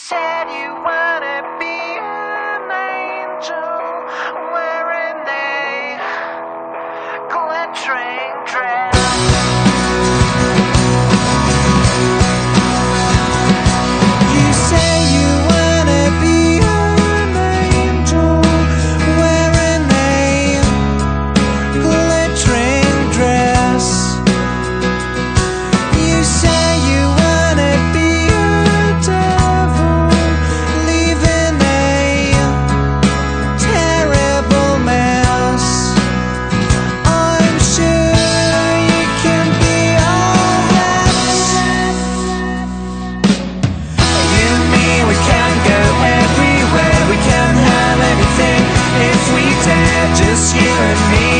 said you wanna be an angel wearing a glittering dress. You say you wanna be an angel wearing a glittering dress. You say you wanna be a devil, leaving a terrible mess. I'm sure you can be all that. You and me, we can go everywhere, we can have anything if we dare, just you and me.